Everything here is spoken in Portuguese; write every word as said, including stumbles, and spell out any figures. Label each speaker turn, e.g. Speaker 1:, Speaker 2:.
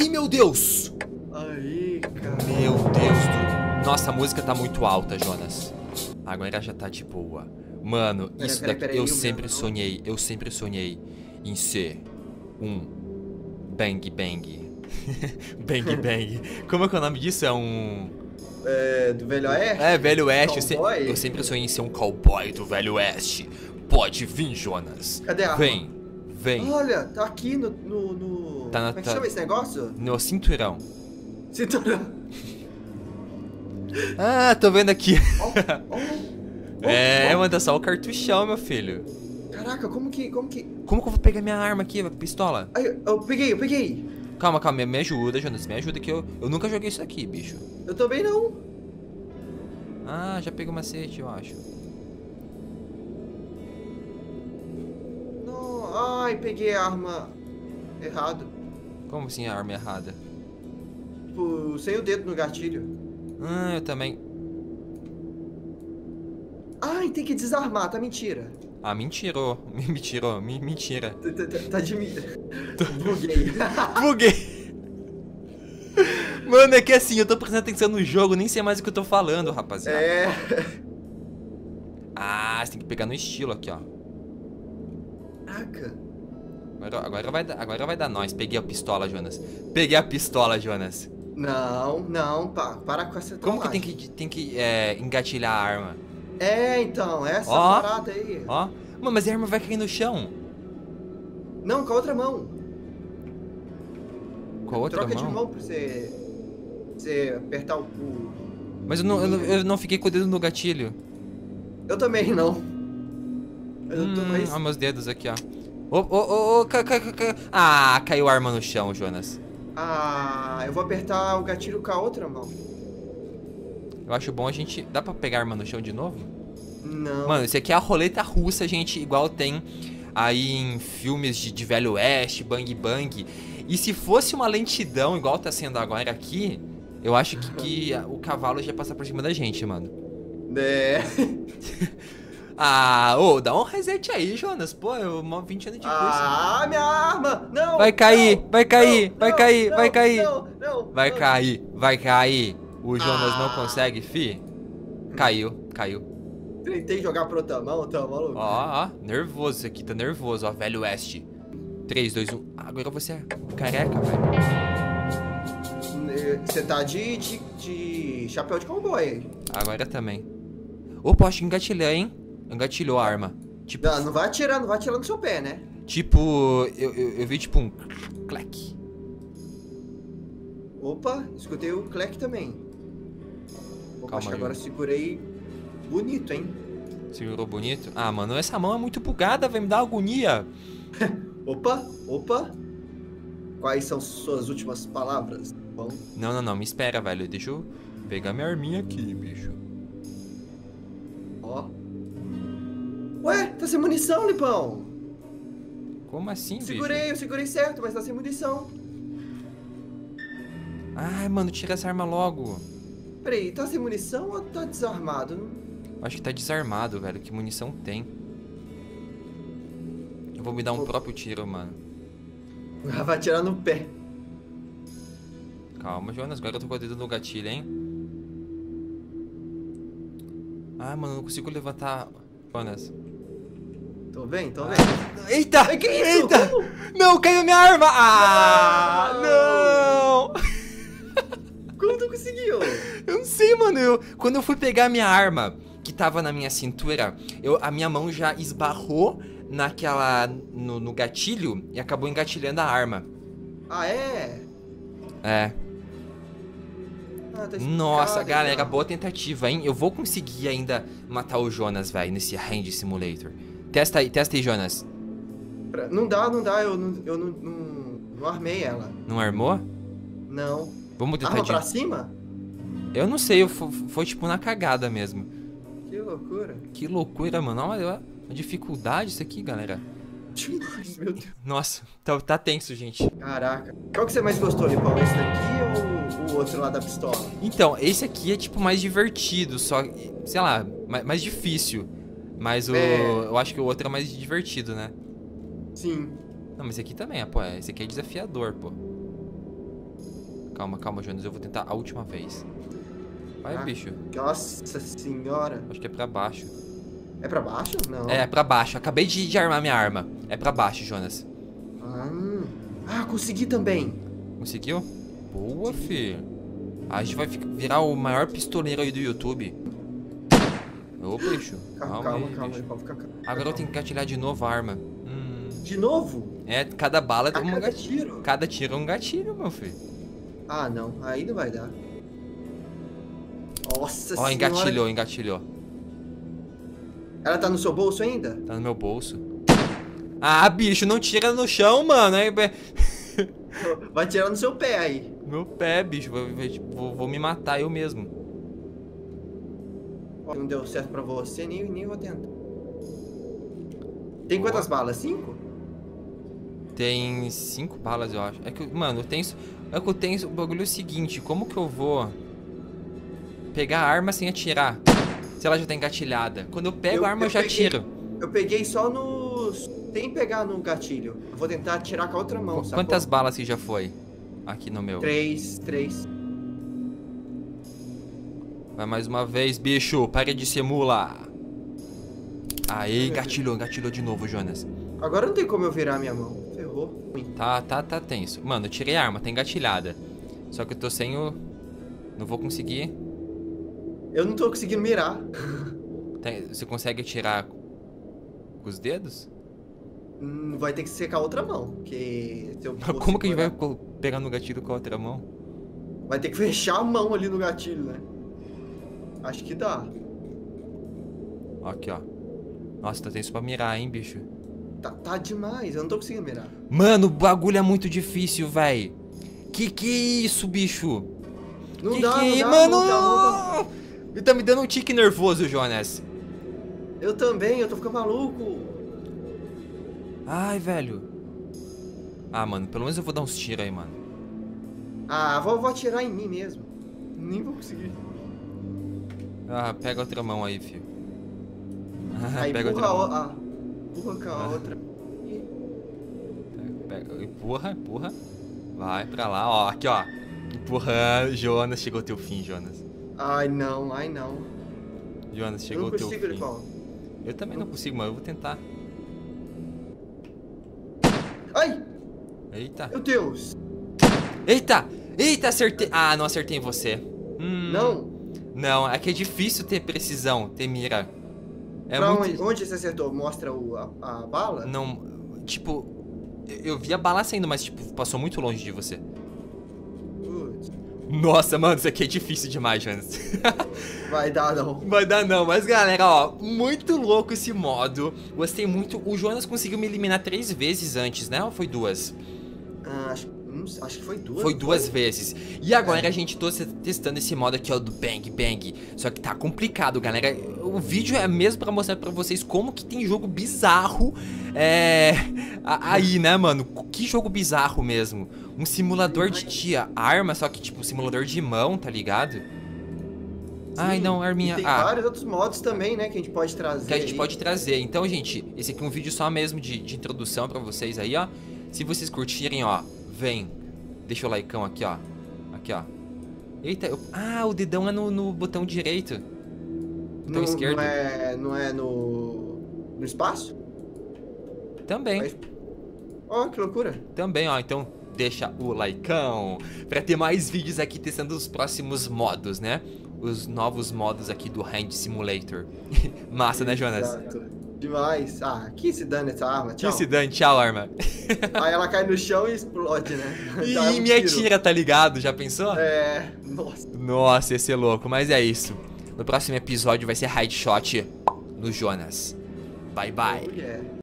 Speaker 1: Ih, meu Deus!
Speaker 2: Aí, cara.
Speaker 1: Meu Deus do... Nossa, a música tá muito alta, Jonas. Agora já tá de boa. Mano,
Speaker 2: Pera,
Speaker 1: isso
Speaker 2: pera,
Speaker 1: daqui...
Speaker 2: pera aí,
Speaker 1: eu
Speaker 2: o
Speaker 1: sempre
Speaker 2: meu não.
Speaker 1: sonhei, eu sempre sonhei em ser um bang bang. Bang bang. Como é que é o nome disso? É um...
Speaker 2: É, do Velho Oeste?
Speaker 1: É, Velho Oeste. Eu, se-
Speaker 2: Cowboy?
Speaker 1: eu sempre sonhei em ser um cowboy do Velho Oeste. Pode vir, Jonas.
Speaker 2: Cadê a arma?
Speaker 1: Vem, vem.
Speaker 2: Olha, tá aqui no... no, no...
Speaker 1: Tá na-
Speaker 2: Como é que
Speaker 1: tá-
Speaker 2: chama esse negócio?
Speaker 1: No cinturão.
Speaker 2: Cinturão.
Speaker 1: Ah, tô vendo aqui.
Speaker 2: Ó, ó, ó,
Speaker 1: É,
Speaker 2: ó.
Speaker 1: manda só o cartuchão, meu filho.
Speaker 2: Caraca, como que... Como que...
Speaker 1: Como que eu vou pegar minha arma aqui, a pistola?
Speaker 2: Aí, eu peguei, eu peguei.
Speaker 1: Calma, calma, me- me ajuda, Jonas, me ajuda que eu, eu nunca joguei isso aqui, bicho.
Speaker 2: Eu também não.
Speaker 1: Ah, já peguei o macete, eu acho.
Speaker 2: Não. Ai, peguei a arma errado.
Speaker 1: Como assim a arma errada?
Speaker 2: Tipo, sem o dedo no gatilho.
Speaker 1: Ah, eu também.
Speaker 2: Ai, tem que desarmar, tá mentira.
Speaker 1: Ah, mentirou, me mentirou, me mentira.
Speaker 2: Tá, tá- tá- tá de mim. Buguei.
Speaker 1: Buguei. Mano, é que assim, eu tô prestando atenção no jogo, nem sei mais o que eu tô falando, rapaziada.
Speaker 2: É.
Speaker 1: Ah, você tem que pegar no estilo aqui, ó.
Speaker 2: Caraca.
Speaker 1: Agora, agora, vai, dar, agora vai dar nós. Peguei a pistola, Jonas. Peguei a pistola, Jonas.
Speaker 2: Não, não, pá, para com essa
Speaker 1: Como que tem
Speaker 2: trollagem.
Speaker 1: que, tem que é, engatilhar a arma?
Speaker 2: É, então, essa
Speaker 1: Ó.
Speaker 2: parada aí.
Speaker 1: Ó. Mano, mas a arma vai cair no chão.
Speaker 2: Não, com a outra mão.
Speaker 1: Com a outra
Speaker 2: Troca
Speaker 1: mão?
Speaker 2: de mão pra você. Você apertar o. o-
Speaker 1: Mas eu não, eu, não, eu não fiquei com o dedo no gatilho.
Speaker 2: Eu também não. Mas eu tô
Speaker 1: Hum,
Speaker 2: mais.
Speaker 1: ó meus dedos aqui, ó. Ô, ô, ô, ô, ca, ca, ca, ca. Ah, caiu a arma no chão, Jonas.
Speaker 2: Ah, eu vou apertar o gatilho com a outra mão.
Speaker 1: Eu acho bom a gente... Dá pra pegar a arma no chão de novo?
Speaker 2: Não.
Speaker 1: Mano, isso aqui é a roleta russa, gente, igual tem aí em filmes de, de Velho Oeste, Bang Bang. E se fosse uma lentidão, igual tá sendo agora aqui, eu acho que, que o cavalo já ia passar por cima da gente, mano.
Speaker 2: É.
Speaker 1: Ah, ô, dá um reset aí, Jonas. Pô, eu mó vinte anos de curso.
Speaker 2: Ah, minha arma! Não!
Speaker 1: Vai cair,
Speaker 2: não,
Speaker 1: vai cair,
Speaker 2: não,
Speaker 1: vai
Speaker 2: não,
Speaker 1: cair,
Speaker 2: não,
Speaker 1: vai cair.
Speaker 2: Não, não,
Speaker 1: Vai
Speaker 2: não.
Speaker 1: cair, vai cair. O Jonas não
Speaker 2: Ah.
Speaker 1: consegue, fi. Caiu, caiu.
Speaker 2: Tentei jogar pra outra mão, tá maluco?
Speaker 1: Ó, ó, nervoso isso aqui, tá nervoso, ó, Velho Oeste. três, dois, um. Agora você é careca, velho.
Speaker 2: Você tá de, de, de chapéu de cowboy.
Speaker 1: Agora também. Opa, acho que engatilhou, hein? Engatilhou a arma. Tipo,
Speaker 2: Não, não vai atirar, não vai atirar no seu pé, né?
Speaker 1: tipo, eu, eu, eu vi tipo um clack.
Speaker 2: Opa, escutei o clack também. Opa,
Speaker 1: Calma
Speaker 2: acho que
Speaker 1: aí.
Speaker 2: agora eu segurei bonito, hein?
Speaker 1: Segurou bonito. Ah, mano, essa mão é muito bugada, vai me dar agonia.
Speaker 2: Opa, opa. Quais são suas últimas palavras? Bom,
Speaker 1: Não, não, não, me espera, velho. Deixa eu pegar minha arminha aqui, bicho.
Speaker 2: ó. Ué, tá sem munição, Lipão.
Speaker 1: Como assim, bicho?
Speaker 2: Segurei, eu segurei certo, mas tá sem munição.
Speaker 1: Ai, mano, tira essa arma logo.
Speaker 2: Peraí, tá sem munição ou tá desarmado? Não-
Speaker 1: Acho que tá desarmado, velho. Que munição tem? Eu vou me dar um próprio tiro, mano.
Speaker 2: Vai atirar no pé.
Speaker 1: Calma, Jonas. Agora eu tô com o dedo no gatilho, hein? Ah, mano, eu não consigo levantar. Jonas.
Speaker 2: Tô vendo, tô vendo.
Speaker 1: Eita!
Speaker 2: Ai, que isso?
Speaker 1: Eita!
Speaker 2: Como?
Speaker 1: Não, caiu minha arma! Ah, não!
Speaker 2: Como tu conseguiu?
Speaker 1: Eu não sei, mano. Eu, quando eu fui pegar minha arma, que tava na minha cintura, eu, a minha mão já esbarrou naquela... No, no gatilho e acabou engatilhando a arma.
Speaker 2: Ah, é?
Speaker 1: É.
Speaker 2: Ah, tá
Speaker 1: Nossa,
Speaker 2: explicado,
Speaker 1: galera,
Speaker 2: então.
Speaker 1: boa tentativa, hein? Eu vou conseguir ainda matar o Jonas, velho, nesse Hand Simulator. Testa aí, testa aí, Jonas.
Speaker 2: Pra- Não dá, não dá, eu não, eu não, não, não armei ela.
Speaker 1: Não armou?
Speaker 2: Não.
Speaker 1: Vamos tentar
Speaker 2: Arma
Speaker 1: de...
Speaker 2: pra cima?
Speaker 1: Eu não sei, eu fo- foi tipo na cagada mesmo.
Speaker 2: Que loucura.
Speaker 1: Que loucura, mano. Olha a dificuldade isso aqui, galera.
Speaker 2: Demais, meu Deus.
Speaker 1: Nossa, tá, tá tenso, gente.
Speaker 2: Caraca. Qual que você mais gostou, Lipão? Esse daqui ou o outro lá da pistola?
Speaker 1: Então, esse aqui é tipo mais divertido, só, sei lá, mais, mais difícil. Mas o,
Speaker 2: É.
Speaker 1: eu acho que o outro é mais divertido, né?
Speaker 2: Sim.
Speaker 1: Não, mas esse aqui também, é, pô. Esse aqui é desafiador, pô. calma, calma, Jonas. Eu vou tentar a última vez. Vai,
Speaker 2: Ah,
Speaker 1: bicho.
Speaker 2: Nossa senhora.
Speaker 1: Acho que é pra baixo.
Speaker 2: É pra baixo? Não.
Speaker 1: É, é pra baixo. Acabei de, de armar minha arma. É pra baixo, Jonas.
Speaker 2: Ah, ah, consegui também.
Speaker 1: Conseguiu? Boa, fi. A gente vai fi- virar o maior pistoleiro aí do YouTube. Ô, bicho.
Speaker 2: Calma,
Speaker 1: Calma,
Speaker 2: calma,
Speaker 1: aí,
Speaker 2: calma.
Speaker 1: bicho.
Speaker 2: Calma, calma, calma.
Speaker 1: Agora eu tenho que gatilhar de novo a arma. Hum.
Speaker 2: De novo?
Speaker 1: É, cada bala
Speaker 2: A
Speaker 1: tem um
Speaker 2: cada
Speaker 1: gatilho.
Speaker 2: tiro.
Speaker 1: Cada tiro é um gatilho, meu filho.
Speaker 2: Ah, não. Aí não vai dar. Nossa
Speaker 1: Ó,
Speaker 2: senhora.
Speaker 1: engatilhou, engatilhou.
Speaker 2: Ela tá no seu bolso ainda?
Speaker 1: Tá no meu bolso. Ah, bicho, não tira no chão, mano. É, é-
Speaker 2: Vai tirar no seu pé aí.
Speaker 1: meu pé, bicho. Vou, vou, vou me matar eu mesmo.
Speaker 2: Ó, não deu certo pra você, nem, nem vou tentar. Tem
Speaker 1: Boa.
Speaker 2: quantas balas? Cinco?
Speaker 1: Tem cinco balas, eu acho. É que, mano, eu tenho. É que eu tenho o bagulho é o seguinte: como que eu vou pegar a arma sem atirar? Se ela já tá engatilhada. Quando eu pego
Speaker 2: Eu-
Speaker 1: a arma, eu,
Speaker 2: eu
Speaker 1: já
Speaker 2: peguei-
Speaker 1: atiro.
Speaker 2: Eu peguei só nos... Sem pegar no gatilho. Eu vou tentar atirar com a outra mão,
Speaker 1: Qu-
Speaker 2: sacou?
Speaker 1: Quantas balas que já foi? Aqui no meu.
Speaker 2: Três, três.
Speaker 1: Vai mais uma vez, bicho. Pare de ser mula. Aí, engatilhou, engatilhou de novo, Jonas.
Speaker 2: Agora não tem como eu virar minha mão. Ferrou.
Speaker 1: Tá, tá, tá tenso. Mano, eu tirei a arma, tá engatilhada. Só que eu tô sem o... Não vou conseguir.
Speaker 2: Eu não tô conseguindo mirar.
Speaker 1: Tem- Você consegue atirar com os dedos?
Speaker 2: Hum, Vai ter que ser com a outra mão. Porque se eu for
Speaker 1: Como que a gente vai
Speaker 2: segurar-
Speaker 1: co- pegar no gatilho com a outra mão?
Speaker 2: Vai ter que fechar a mão ali no gatilho, né? Acho que dá.
Speaker 1: Aqui, ó. Nossa, tá tenso pra mirar, hein, bicho.
Speaker 2: Tá, tá demais, eu não tô conseguindo mirar.
Speaker 1: Mano, o bagulho é muito difícil, véi. Que que é isso, bicho?
Speaker 2: Não
Speaker 1: que
Speaker 2: dá,
Speaker 1: que...
Speaker 2: não dá,
Speaker 1: Mano,
Speaker 2: não dá, não dá.
Speaker 1: ele tá me dando um tique nervoso, Jonas.
Speaker 2: Eu também, eu tô ficando maluco.
Speaker 1: Ai, velho. Ah, mano, pelo menos eu vou dar uns tiros aí, mano.
Speaker 2: Ah, vou, vou atirar em mim mesmo. Nem vou conseguir.
Speaker 1: Ah, pega outra mão aí, filho. Ah,
Speaker 2: Aí
Speaker 1: pega
Speaker 2: empurra
Speaker 1: outra
Speaker 2: a,
Speaker 1: mão.
Speaker 2: ah, empurra com a
Speaker 1: Ah.
Speaker 2: outra.
Speaker 1: Pega, empurra, empurra. Vai pra lá, ó. Aqui, ó. Empurrando. Jonas, chegou o teu fim, Jonas.
Speaker 2: Ai não, ai não.
Speaker 1: Jonas,
Speaker 2: Eu
Speaker 1: chegou
Speaker 2: não
Speaker 1: o teu
Speaker 2: consigo,
Speaker 1: fim.
Speaker 2: Lipão.
Speaker 1: Eu também não consigo, mas eu vou tentar.
Speaker 2: Ai,
Speaker 1: Eita.
Speaker 2: meu Deus.
Speaker 1: Eita! Eita, acertei. Ah, não acertei em você. Hum,
Speaker 2: Não.
Speaker 1: Não, é que é difícil ter precisão, ter mira. É
Speaker 2: pra
Speaker 1: muito...
Speaker 2: onde, onde você acertou? Mostra o, a, a bala?
Speaker 1: Não, tipo... Eu eu vi a bala saindo, mas, tipo, passou muito longe de você.
Speaker 2: Putz,
Speaker 1: Nossa, mano, isso aqui é difícil demais, Jonas.
Speaker 2: vai dar não.
Speaker 1: Vai dar não, mas galera, ó, muito louco esse modo. Gostei muito. O Jonas conseguiu me eliminar três vezes antes, né? Ou foi duas?
Speaker 2: Ah, acho, não sei, acho que foi duas.
Speaker 1: Foi
Speaker 2: não
Speaker 1: duas vezes. E agora
Speaker 2: É.
Speaker 1: a gente tô se- testando esse modo aqui, ó, do Bang Bang. Só que tá complicado, galera. O vídeo é mesmo pra mostrar pra vocês como que tem jogo bizarro. É... a- Aí, né, mano? Que jogo bizarro mesmo. Um simulador de tia arma, só que tipo um simulador de mão, tá ligado? Ai,
Speaker 2: Sim,
Speaker 1: não, arminha.
Speaker 2: E tem
Speaker 1: Ah,
Speaker 2: vários outros modos também, né, que a gente pode trazer.
Speaker 1: que a gente
Speaker 2: aí.
Speaker 1: pode trazer. Então, gente, esse aqui é um vídeo só mesmo de, de introdução pra vocês aí, ó. Se vocês curtirem, ó, vem. Deixa o likeão aqui, ó. Aqui, ó. Eita, eu... ah, o dedão é no, no botão direito. Botão
Speaker 2: não,
Speaker 1: esquerdo.
Speaker 2: Não é, não é no, no espaço?
Speaker 1: Também,
Speaker 2: Mas- Ó, que loucura.
Speaker 1: também, ó. Então, deixa o likeão pra ter mais vídeos aqui testando os próximos modos, né? Os novos modos aqui do Hand Simulator. Massa, né, Jonas?
Speaker 2: Exato. Demais. Ah, que se dane essa arma, tchau.
Speaker 1: Que se dane, tchau, arma.
Speaker 2: Aí ela cai no chão e explode, né?
Speaker 1: E
Speaker 2: Dá um
Speaker 1: me
Speaker 2: tiro.
Speaker 1: atira, tá ligado? Já pensou?
Speaker 2: É, nossa.
Speaker 1: Nossa, ia ser louco, mas é isso. No próximo episódio vai ser Headshot no Jonas. Bye, bye.
Speaker 2: Mulher.